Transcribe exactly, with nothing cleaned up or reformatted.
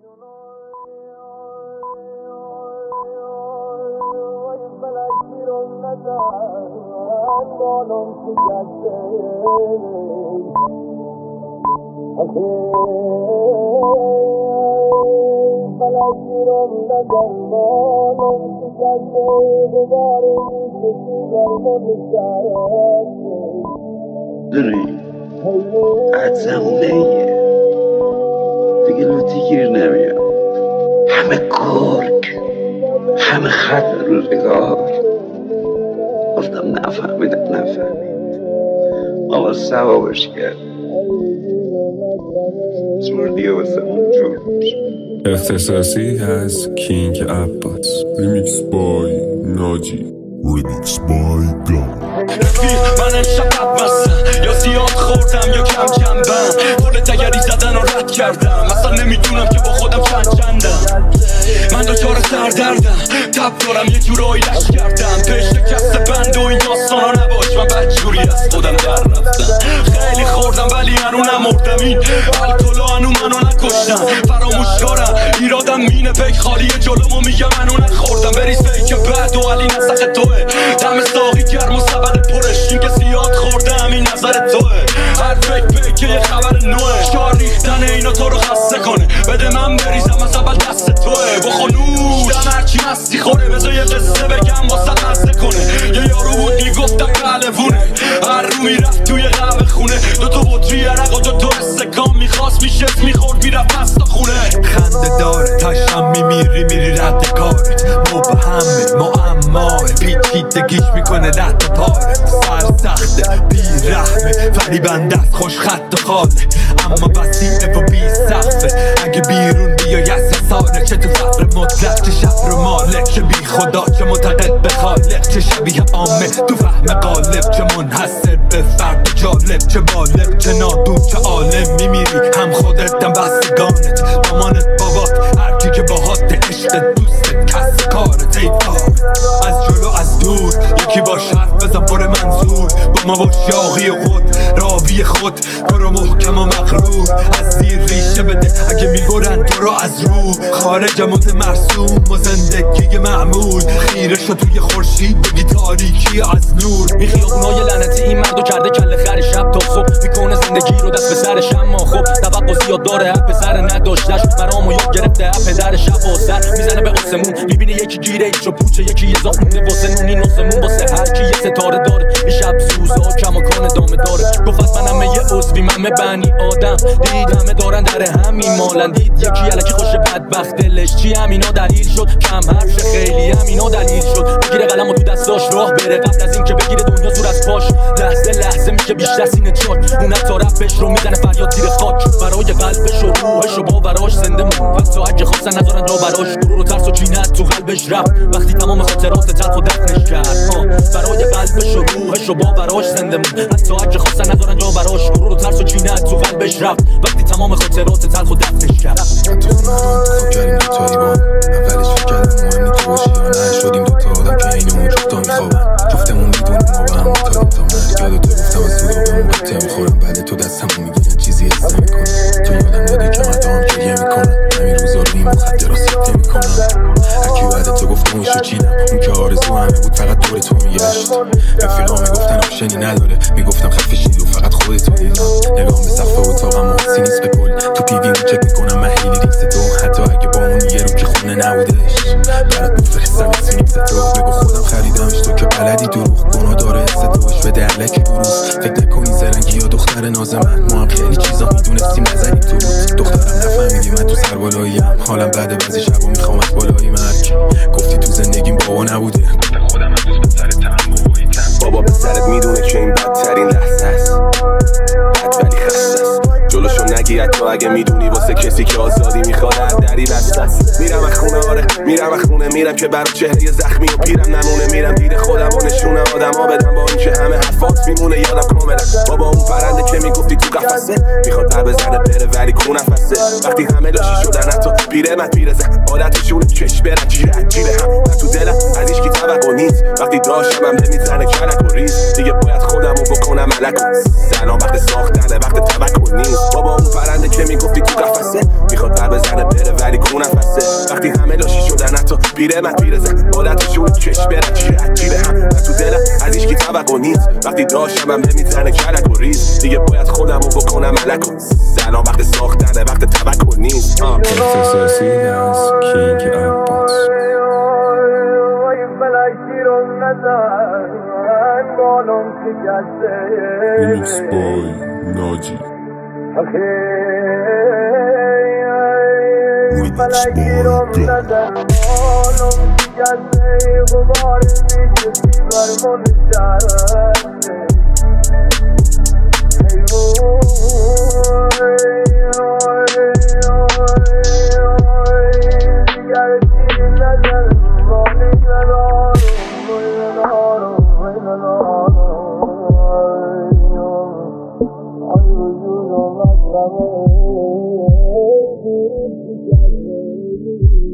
دونی عدزمونه ایه دیگه لوتی گیر نمیاد، همه گرگ، همه خط روزگار. گفتم نفهمیدم نفهمید آقا ثوابش کرد، جوردی واسه اون جور اختصاصی از کینگ عباس. ریمیکس بای ناجی. ریمیکس بای گام. من امشب بد مستم، یا زیاد خوردم یا کم جنبم. پول تگری زدن رو رد کردم، اصلا نمیدونم که با خودم چند چندم. من دوچار سردردم، تب دارم یه جورایی لش کردم. پیش شکست بند و این داستانا نباش، من بدجوری از خودم در رفتم. خیلی خوردم ولی هنو نمردم، این الکلا هنو منو نکشتم. فراموشکارم ایرادم مینه پیک خالیه جلومو میگم منو نخوردم. بریز پیک بعد و علی نسخ توه، دم ساقی گرم و سبد پرش. این که زیاد خوردم این نظر توه، هر پیک پیک یه خبر نوه. شار ریختن اینا تو رو خسته کنه، بده من بریزم از اول دست توه. بخونوش دم هرچی مستی خوره، بذار یه قصه بگم واسه مزده کنه. یه یارو بود میگفتم پهلوونه، هر رو میرفت توی قهوه خونه. دو تا بطری عرق و دو تا استکان میخواست میشست میخورد میرفت پستا خونه. خنده داره تشم میمیری میری رد کارت، مبهمه معماه پیچیدگیش میکنه رد پارت. سر سخته بیرحمه فریبنده است خوش خط و خاله، اما وسیعه و بی سقفه. اگه بیرون بیای از حساره، چه تو فقر مطلق چه شهر و مالک، چه بی خدا چه معتقد به خالق، چه شبیه عامه تو فهم غالب، چه منحصر به فرد جالب، چه بالغ چه نادون چه عالم. میمیری هم خودت هم بستگانت، مامانت بابات هرکی که باهات عشق دوستت کس کارت. ای از جلو از دور یکی باش حرف بزن پر منظور، با ما باش یاغی خود راوی خود برو محکم و مغرور. از زیر ریشه بده اگه میبرن تو رو از رو، خارج مت مرسوم و زندگی معمول. خیره شد توی خورشید بگی تاریکی از نور. این خیابونای لعنتی این مردو کرده کله خر شب تا صبح، میکنه زندگی رو دست به سرش. اما خب توقع زیاد داره پسر نداشتش، مرامو یاد گرفته پدر شب و سر میزنه به آسمون. میبینه یکی گیره ایچو پوچه، یکی اضاف مونده واسه نونی ناسمون. واسه هر کی یه ستاره داره، این شب سوزا کماکان دامه داره. گفت منم یه عضوی من بنی آدم، دید همه دارن در همین مالن. دید یکی الکی خوش بدبخت دلش چی همینا دلیل شد، کم حرف خیلی همینا دلیل شد. بگیره قلمو تو دستاش راه بره، قبل از این که بگیره دنیا زور از پاش. لحظه لحظه میشه بیشتر سینه چاک، اون تا رفش رو میزنه فریاد زیر خاک. برای قلبش و روحش و باوراش زنده مون، پس تو اگه خواستن نذارن جا براش. غرور و ترس و کینت تو قلبش رفت وقتی تمام خاطرات تلخ و دفنش کرد. برای قلبش و روحش و باوراش زنده مون، حتی اگه خواستن نذارن جا براش. غرور و ترس و کینت تو قلبش رفت وقتی تمام خاطرات تلخ و دفنش کرد. تو مردم انتخاب کردیم دوتایی با اولش فکر کردم مهم نی تو باشی یا نه. شدیم دوتا آدم که اینو جفتا میخوابن، جفتمون میدونیم ما به هم متادیم تا مرگ. یاد تو گفتم از سودا به اون قطعه میخورم، بعد تو دستمو میگیرن چیزی حس نمیکنم. تو یادم دادی که مردم هم گریه میکنن، همین روزا رو این مخدرها سکته میکنم. هرکی بعد تو گفتم اون شچینم، اون که آرزو همه بود فقط دور تو میگشت. رفیقا میگفتن آپشنی نداره، میگفتم خفشید و فقط خودتو دیدم. نگام به صفحه اتاقم محسی نیست به کل، تو پیوی رو چک میکنم من هیلی ریکس تو. حتی اگه با اون یه رو که خونه نبودش، برات بفرستم سینیکس تو. بگو خودم خریدمش تو که بلدی دروغ، گناه داره حس توش بده علکی بروز. فکر نکنی زرنگی یا دختر ناز من، ما هم خیلی چیزا میدونستیم نزدیم تو رود. دخترم نفهمیدی من تو سر بالاییم، حالم بعد بعضی شبا میخوام از بالایی مرگ. گفتی تو زندگیم بابا نبوده، گفته خودم هم دوست به سرت تم باباییتم. بابا به سرت میدونه که این بدترین لحظه است، بد ولی خسته است. جلوشو نگیر تو اگه میدونی واسه کسی که آزادی میخواد هر دری بسته است. میرم از خونه آره میرم از خونه، میرم که برای چهره زخمی و پیرم نمونه. میرم دید خودم و نشونه آدما بدم، با اینکه همه حرفات میمونه یادم کاملا. بابا اون پرنده که میگفتی تو قفسه، میخواد پر بزنه بره ولی کو نفسه. وقتی همه لاشی شدن حتی پیره من پیره زن، عادتشونه چش برن جیره جیره هم. من تو دلم از هیچ کی توقع نیست، وقتی داشتم هم نمیزنه کلک و ریز. دیگه باید خودمو بکنم ملک و سلام وقت ساختنه وقت توقع نیست. بابا اون پرنده که میگفتی تو قفسه، میخواد پر بزنه بره ولی کونم فسته وقتی همه لاشی شدن حتی پیره من پیره زن عادتشون چشم برد چیه عجیبه هم من تو دلم از ایشکی توقع نیست وقتی داشتم هم نمیزنه کلک و ریز دیگه باید خودمو بکنم ملک و سلام وقت ساختنه وقت توقع نیست اختصاصی از کینگ عباس ریمیکس بای ناجی Thank you.